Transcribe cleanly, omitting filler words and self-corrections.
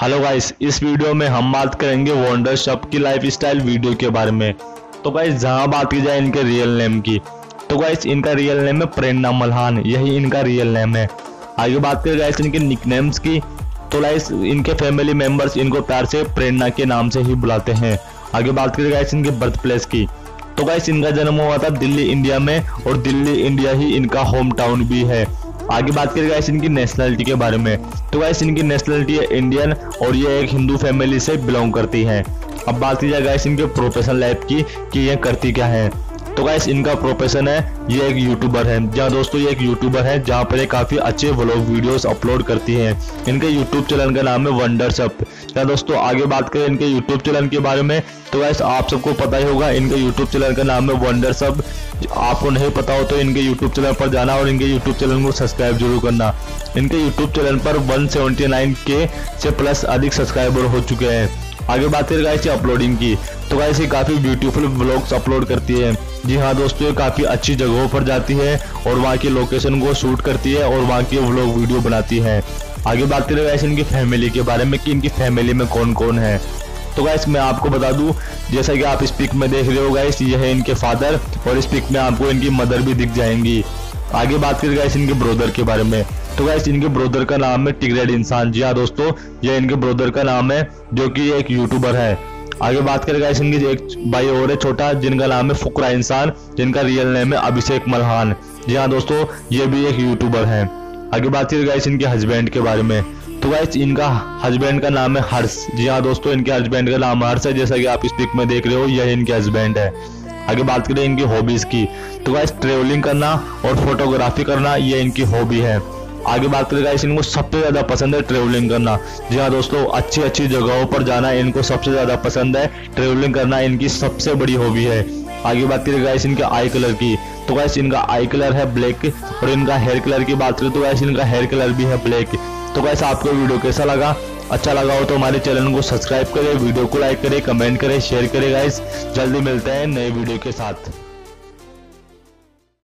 Hello guys, इस video में हम बात करेंगे वंडरशॉप की लाइफस्टाइल वीडियो के बारे में। तो गाइस जहां बात की जाए इनके रियल नेम की, तो गाइस इनका रियल नेम है प्रेरणा मल्हान, यही इनका रियल नेम है। आगे बात करें गाइस इनके निकनेम्स की, तो गाइस इनके फैमिली मेंबर्स इनको प्यार से प्रेरणा के नाम से ही बुलाते हैं। आगे बात करें गाइस इनके बर्थ प्लेस की, तो गाइस इनका जन्म हुआ था दिल्ली इंडिया में और दिल्ली इंडिया ही इनका होम टाउन भी है। आगे बात करें गाइस इनकी नेशनलिटी के बारे में, तो गाइस इनकी नेशनलिटी है इंडियन और ये एक हिंदू फैमिली से बिलोंग करती है। अब बात की जाए गाइस इनके प्रोफेशन लाइफ की कि ये करती क्या है, तो गाइस इनका प्रोफेशन है ये एक यूट्यूबर है। जहाँ दोस्तों ये एक यूट्यूबर है जहाँ पर ये काफ़ी अच्छे व्लॉग वीडियोस अपलोड करती है। इनके यूट्यूब चैनल का नाम है वंडरशॉप। क्या दोस्तों आगे बात करें इनके यूट्यूब चैनल के बारे में, तो गाइस आप सबको पता ही होगा इनके यूट्यूब चैनल का नाम है वंडरशॉप। आपको नहीं पता हो तो इनके यूट्यूब चैनल पर जाना और इनके यूट्यूब चैनल को सब्सक्राइब जरूर करना। इनके यूट्यूब चैनल पर 179K से प्लस अधिक सब्सक्राइबर हो चुके हैं। आगे बात करें गाइस अपलोडिंग की, तो गाइस ये काफ़ी ब्यूटीफुल व्लॉग्स अपलोड करती है। जी हाँ दोस्तों, ये काफ़ी अच्छी जगहों पर जाती है और वहाँ की लोकेशन को शूट करती है और वहाँ की व्लॉग वीडियो बनाती है। आगे बात करें गाइस इनकी फैमिली के बारे में कि इनकी फैमिली में कौन कौन है, तो गाइस मैं आपको बता दूं, जैसा कि आप इस पिक में देख रहे हो गाइस, ये है इनके फादर और इस पिक में आपको इनकी मदर भी दिख जाएंगी। आगे बात करें गाइस इनके ब्रदर के बारे में, तो गाइस इनके ब्रदर का नाम है टिग्रेड इंसान। जी हाँ दोस्तों, ये इनके ब्रदर का नाम है जो कि एक यूट्यूबर है। आगे बात करें गाइस इनकी एक भाई और है छोटा, जिनका नाम है फुकरा इंसान, जिनका रियल नेम है अभिषेक मल्हान। जी हाँ दोस्तों, ये भी एक यूट्यूबर है। आगे बात करें गाइस इनके हस्बैंड के बारे में, तो गाइस इनका हस्बैंड का नाम है हर्ष। जी हाँ दोस्तों, इनके हस्बैंड का नाम हर्ष है, जैसा कि आप इस पिक में देख रहे हो, यह इनके हस्बैंड है। आगे बात करें इनकी हॉबीज की, तो गाइस ट्रेवलिंग करना और फोटोग्राफी करना ये इनकी हॉबी है। आगे बात करें गाइस इनको सबसे ज़्यादा पसंद है ट्रेवलिंग करना। जी हाँ दोस्तों, अच्छी अच्छी जगहों पर जाना इनको सबसे ज़्यादा पसंद है। ट्रेवलिंग करना इनकी सबसे बड़ी हॉबी है। आगे बात करें गाइस इनके आई कलर की, तो गाइस इनका आई कलर है ब्लैक और इनका हेयर कलर की बात करें तो गाइस इनका हेयर कलर भी है ब्लैक। तो गाइस आपको वीडियो कैसा लगा, अच्छा लगा हो तो हमारे चैनल को सब्सक्राइब करें, वीडियो को लाइक करें, कमेंट करें, शेयर करें। गाइस जल्दी मिलते हैं नए वीडियो के साथ।